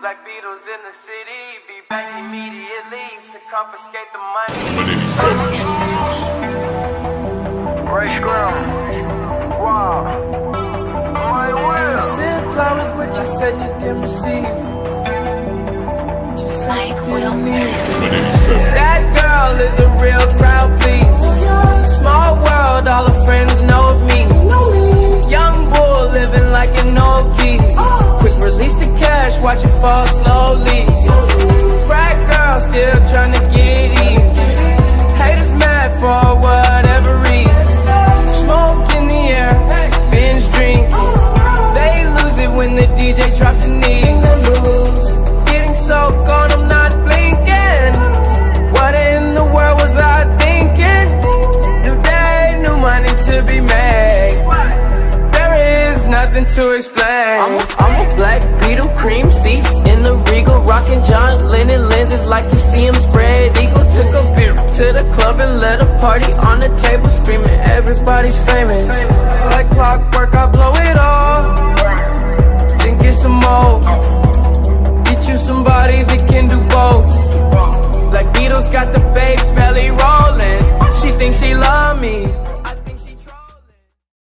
Black Beatles in the city, be back immediately to confiscate the money. Ray Scrum. Wow. My will. I sent flowers, but you said you didn't receive. But you said you didn't need. That girl is a real crowd, please. Small world, all her friends know of me. Young bull living like an old geese. Quick release the cash, watch it fall slowly. Frat girl still trying to get even. Haters mad for whatever reason. Smoke in the air, binge drinking. They lose it when the DJ drops the knee. Getting so gone, I'm not blinking. What in the world was I thinking? New day, new money to be made. There is nothing to explain. I'm a black Beetle, cream seats in the Regal, rocking John Lennon lenses, like to see him spread eagle. Took a beer to the club and let a party on the table, screaming everybody's famous. Like clockwork, I blow it all, then get some more. Get you somebody that can do both. Black Beatles got the babes.